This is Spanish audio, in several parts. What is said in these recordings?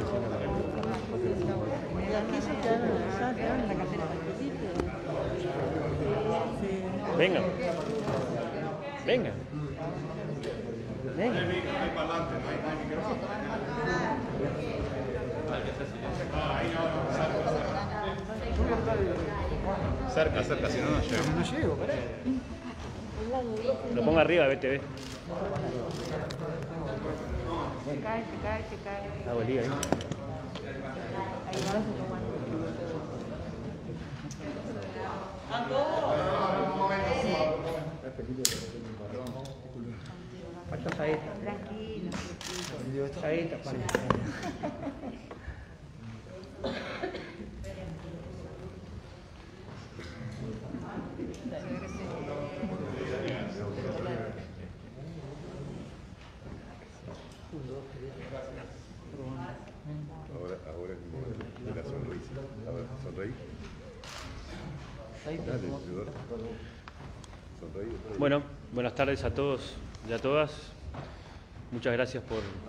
Venga. Venga. Venga. Cerca, cerca, si no, no llego. No llego, pará. Lo pongo arriba, BTV. Se cae. Ah, bolía, ¿eh? Ahí va. Falta saeta. Tranquilo. Saeta, para. Ahora es el momento de la sonrisa. A ver, sonreí. Dale, Eduardo. Sonreí. Bueno, buenas tardes a todos y a todas. Muchas gracias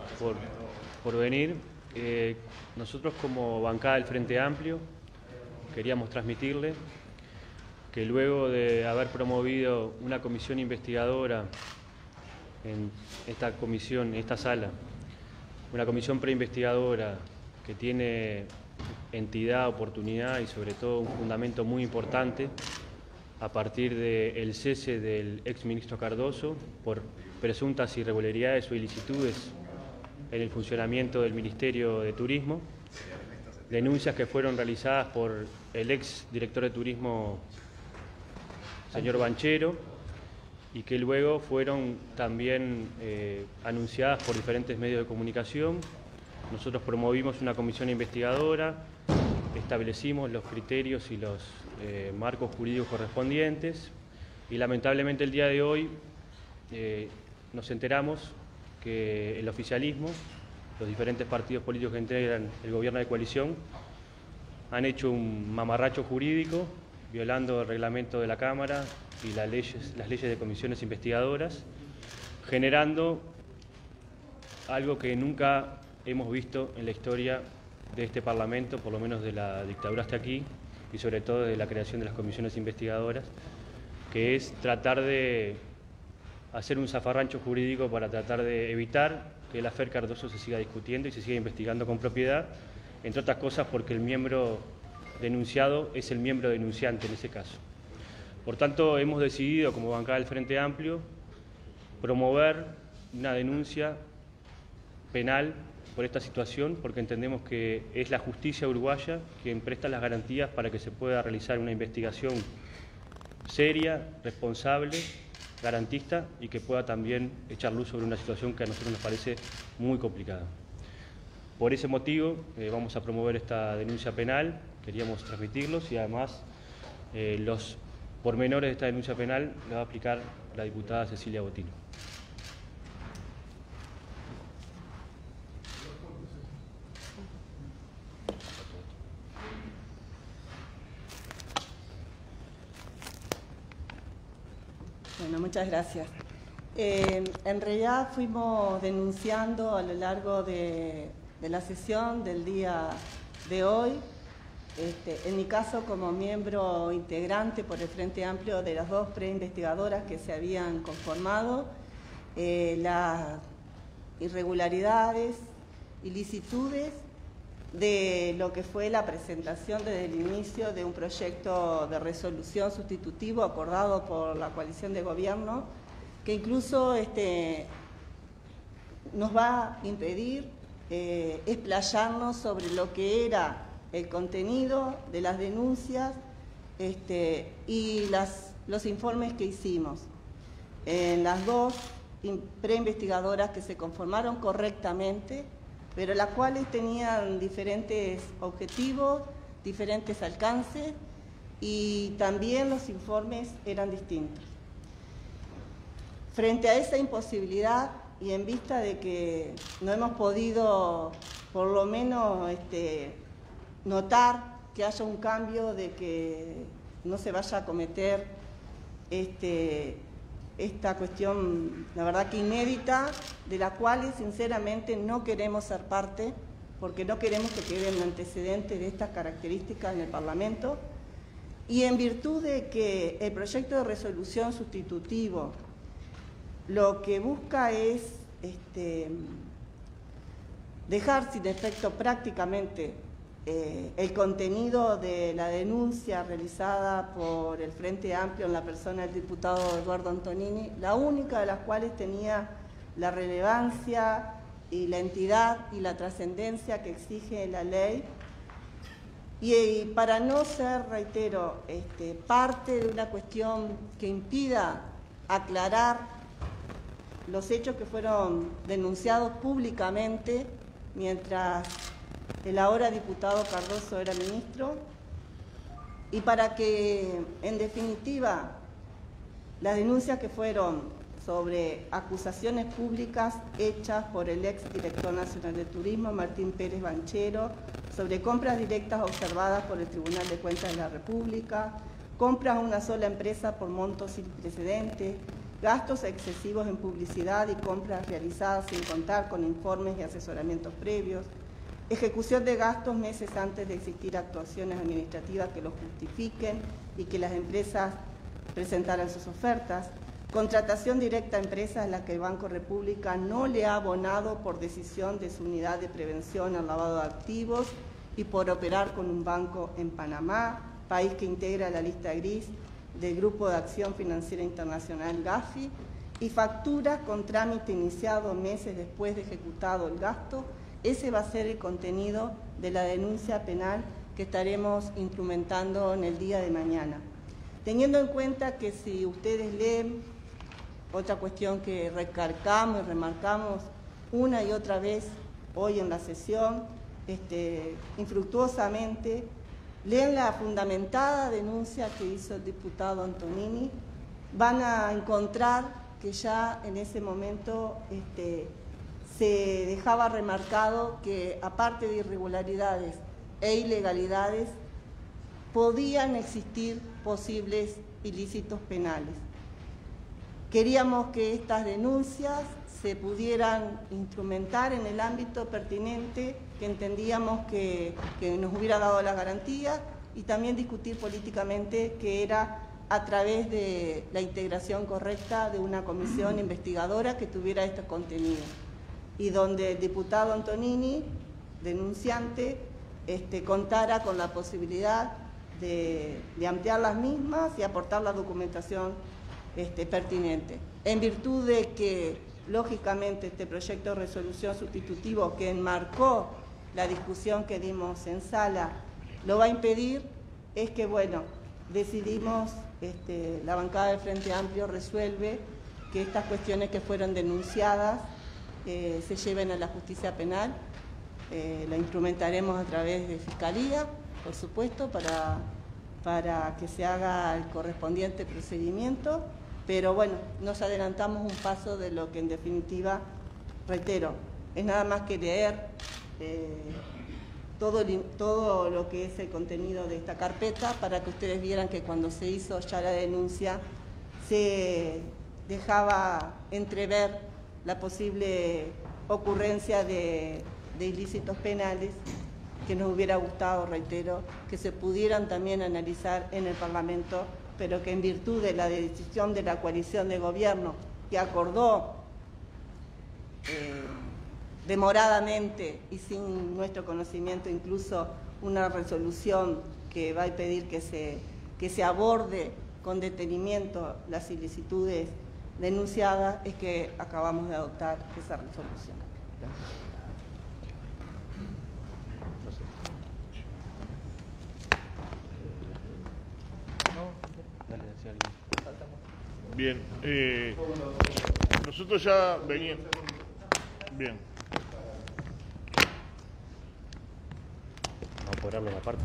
por venir. Nosotros como bancada del Frente Amplio queríamos transmitirle que luego de haber promovido una comisión investigadora en esta comisión, en esta sala, una comisión preinvestigadora que tiene entidad, oportunidad y sobre todo un fundamento muy importante a partir del cese del exministro Cardoso por presuntas irregularidades o ilicitudes en el funcionamiento del Ministerio de Turismo, denuncias que fueron realizadas por el ex director de Turismo, señor Banchero, y que luego fueron también anunciadas por diferentes medios de comunicación. Nosotros promovimos una comisión investigadora, establecimos los criterios y los marcos jurídicos correspondientes y lamentablemente el día de hoy nos enteramos que el oficialismo, los diferentes partidos políticos que integran el gobierno de coalición, han hecho un mamarracho jurídico violando el reglamento de la Cámara y las leyes de comisiones investigadoras, generando algo que nunca hemos visto en la historia de este Parlamento, por lo menos de la dictadura hasta aquí, y sobre todo de la creación de las comisiones investigadoras, que es tratar de hacer un zafarrancho jurídico para tratar de evitar que el afer Cardoso se siga discutiendo y se siga investigando con propiedad, entre otras cosas porque el miembro denunciado es el miembro denunciante en ese caso. Por tanto, hemos decidido, como bancada del Frente Amplio, promover una denuncia penal por esta situación, porque entendemos que es la justicia uruguaya quien presta las garantías para que se pueda realizar una investigación seria, responsable, garantista y que pueda también echar luz sobre una situación que a nosotros nos parece muy complicada. Por ese motivo vamos a promover esta denuncia penal, queríamos transmitirlos y además los pormenores de esta denuncia penal la va a aplicar la diputada Cecilia Botino. Bueno, muchas gracias. En realidad fuimos denunciando a lo largo de la sesión del día de hoy, en mi caso como miembro integrante por el Frente Amplio de las dos preinvestigadoras que se habían conformado, las irregularidades, ilicitudes de lo que fue la presentación desde el inicio de un proyecto de resolución sustitutivo acordado por la coalición de gobierno, que incluso nos va a impedir explayarnos sobre lo que era el contenido de las denuncias y los informes que hicimos en las dos preinvestigadoras que se conformaron correctamente, pero las cuales tenían diferentes objetivos, diferentes alcances y también los informes eran distintos. Frente a esa imposibilidad y en vista de que no hemos podido, por lo menos, notar que haya un cambio, de que no se vaya a cometer esta cuestión, la verdad que inédita, de la cual sinceramente no queremos ser parte, porque no queremos que queden antecedentes de estas características en el Parlamento, y en virtud de que el proyecto de resolución sustitutivo lo que busca es dejar sin efecto prácticamente el contenido de la denuncia realizada por el Frente Amplio en la persona del diputado Eduardo Antonini, la única de las cuales tenía la relevancia y la entidad y la trascendencia que exige la ley, y para no ser, reitero, parte de una cuestión que impida aclarar los hechos que fueron denunciados públicamente mientras el ahora diputado Cardoso era ministro, y para que, en definitiva, las denuncias que fueron sobre acusaciones públicas hechas por el exdirector nacional de Turismo, Martín Pérez Banchero, sobre compras directas observadas por el Tribunal de Cuentas de la República, compras a una sola empresa por montos sin precedentes, gastos excesivos en publicidad y compras realizadas sin contar con informes y asesoramientos previos, ejecución de gastos meses antes de existir actuaciones administrativas que los justifiquen y que las empresas presentaran sus ofertas, contratación directa a empresas a las que el Banco República no le ha abonado por decisión de su unidad de prevención al lavado de activos y por operar con un banco en Panamá, país que integra la lista gris del Grupo de Acción Financiera Internacional GAFI, y facturas con trámite iniciado meses después de ejecutado el gasto. Ese va a ser el contenido de la denuncia penal que estaremos instrumentando en el día de mañana. Teniendo en cuenta que si ustedes leen, otra cuestión que recalcamos y remarcamos una y otra vez hoy en la sesión, infructuosamente, leen la fundamentada denuncia que hizo el diputado Antonini, van a encontrar que ya en ese momento se dejaba remarcado que, aparte de irregularidades e ilegalidades, podían existir posibles ilícitos penales. Queríamos que estas denuncias se pudieran instrumentar en el ámbito pertinente, que entendíamos que nos hubiera dado las garantías, y también discutir políticamente que era a través de la integración correcta de una comisión investigadora que tuviera este contenido, y donde el diputado Antonini, denunciante, contara con la posibilidad de ampliar las mismas y aportar la documentación pertinente. En virtud de que, lógicamente, este proyecto de resolución sustitutivo que enmarcó la discusión que dimos en sala lo va a impedir, es que, bueno, decidimos, la bancada del Frente Amplio resuelve que estas cuestiones que fueron denunciadas se lleven a la justicia penal. La instrumentaremos a través de Fiscalía, por supuesto, para que se haga el correspondiente procedimiento, pero bueno, nos adelantamos un paso de lo que en definitiva, reitero, es nada más que leer todo lo que es el contenido de esta carpeta, para que ustedes vieran que cuando se hizo ya la denuncia se dejaba entrever la posible ocurrencia de ilícitos penales, que nos hubiera gustado, reitero, que se pudieran también analizar en el Parlamento, pero que en virtud de la decisión de la coalición de gobierno, que acordó demoradamente y sin nuestro conocimiento incluso una resolución que va a pedir que se aborde con detenimiento las ilicitudes denunciadas, es que acabamos de adoptar esa resolución. Gracias. Bien, nosotros ya veníamos. Bien. Vamos a cobrarlo la parte.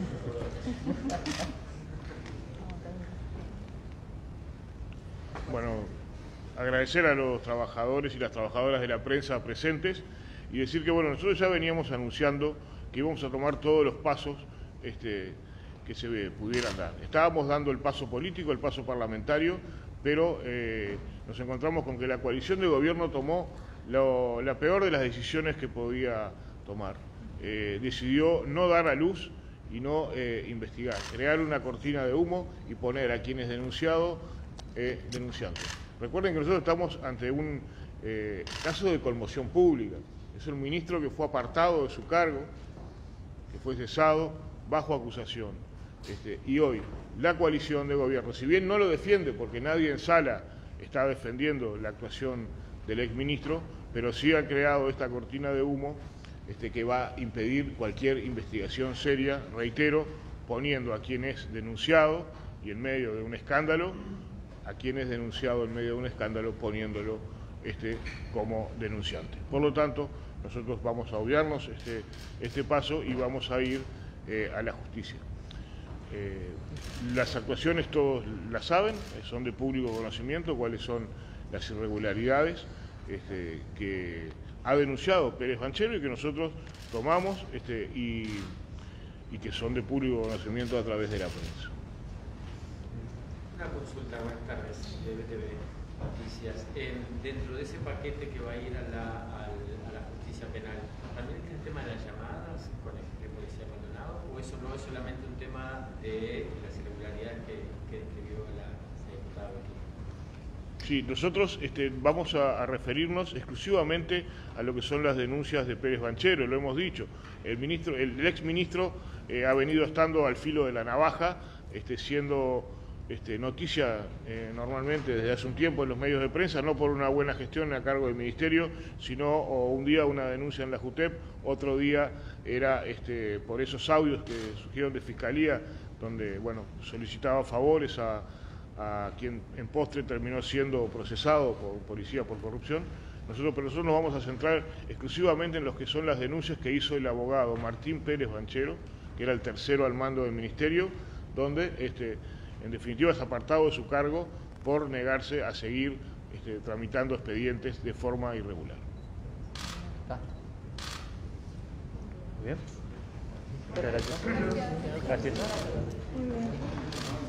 Bueno, agradecer a los trabajadores y las trabajadoras de la prensa presentes y decir que, bueno, nosotros ya veníamos anunciando que íbamos a tomar todos los pasos que se pudieran dar. Estábamos dando el paso político, el paso parlamentario, pero nos encontramos con que la coalición de gobierno tomó la peor de las decisiones que podía tomar. decidió no dar a luz y no investigar, crear una cortina de humo y poner a quienes denunciantes. Recuerden que nosotros estamos ante un caso de conmoción pública. Es un ministro que fue apartado de su cargo, que fue cesado bajo acusación. Y hoy la coalición de gobierno, si bien no lo defiende porque nadie en sala está defendiendo la actuación del exministro, pero sí ha creado esta cortina de humo que va a impedir cualquier investigación seria, reitero, poniendo a quien es denunciado y en medio de un escándalo, a quien es denunciado en medio de un escándalo poniéndolo como denunciante. Por lo tanto, nosotros vamos a obviarnos este paso y vamos a ir a la justicia. Las actuaciones todos las saben, son de público conocimiento, cuáles son las irregularidades que ha denunciado Pérez Banchero y que nosotros tomamos y que son de público conocimiento a través de la prensa. Una consulta, buenas tardes, de BTV Noticias. Dentro de ese paquete que va a ir a la justicia penal, ¿también está el tema de las llamadas con el policía abandonado o eso no es solamente un tema de las irregularidades que vio la diputada aquí? Sí, nosotros vamos a referirnos exclusivamente a lo que son las denuncias de Pérez Banchero, lo hemos dicho. El exministro ha venido estando al filo de la navaja, siendo noticia normalmente desde hace un tiempo en los medios de prensa, no por una buena gestión a cargo del Ministerio, sino un día una denuncia en la JUTEP, otro día era por esos audios que surgieron de Fiscalía, donde solicitaba favores a quien en postre terminó siendo procesado por policía por corrupción. Pero nosotros nos vamos a centrar exclusivamente en lo que son las denuncias que hizo el abogado Martín Pérez Banchero, que era el tercero al mando del Ministerio, donde en definitiva es apartado de su cargo por negarse a seguir tramitando expedientes de forma irregular. Muy bien. Muchas gracias. Gracias. Muy bien.